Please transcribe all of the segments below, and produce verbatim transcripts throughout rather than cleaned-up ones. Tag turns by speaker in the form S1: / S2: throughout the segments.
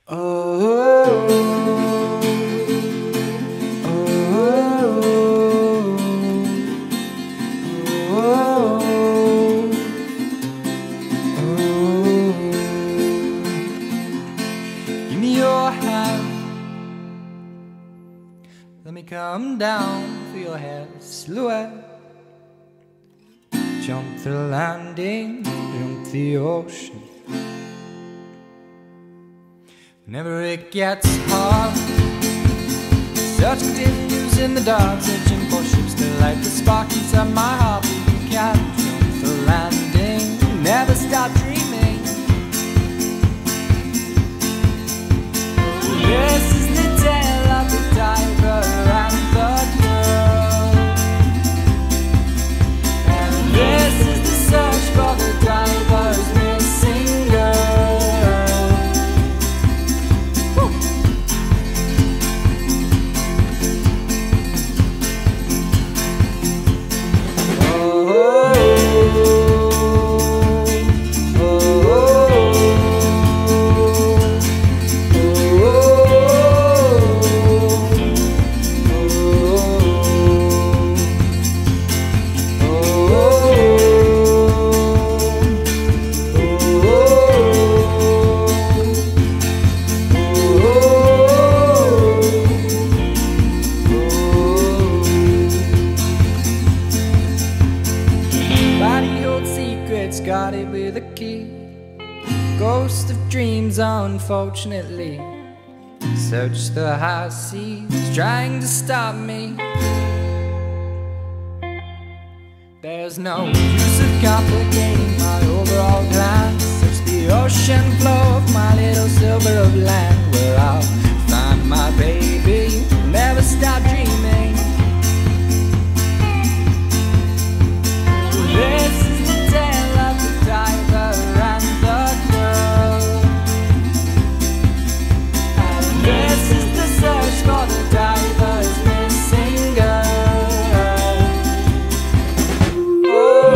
S1: Oh, give me your hand, let me come down for your hair silhouette. Jump the landing, jump the ocean. Whenever it gets hard, search continues in the dark, searching for ships to light the spark inside my heart. But we can't jump the landing, never stop dreaming. This is the tale of the diver and the girl, and this is the search for the diver's missing girl. Guarded with a key, ghost of dreams unfortunately. Search the high seas, trying to stop me. There's no use of complicating my overall plan. Search the ocean floor of my little silver of land, where I'll find my baby, never stop dreaming. This is the tale of the diver and the girl, and this is the search for the diver's missing girl. Oh,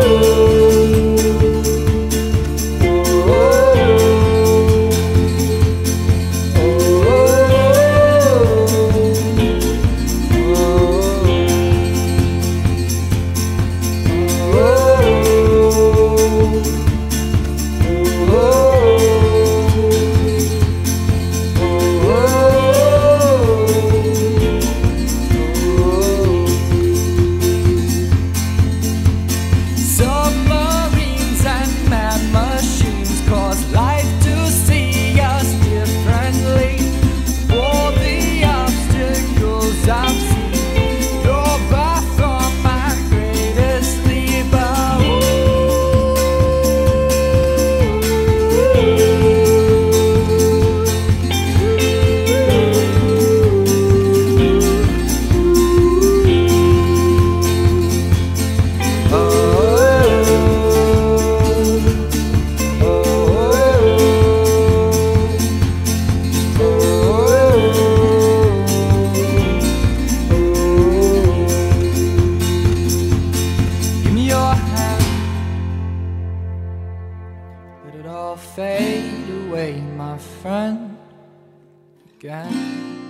S1: submarines and mad machines cause life to see us differently. For the obstacles I've seen, you're by far my greatest sliver. Let it all fade away, my friend, again.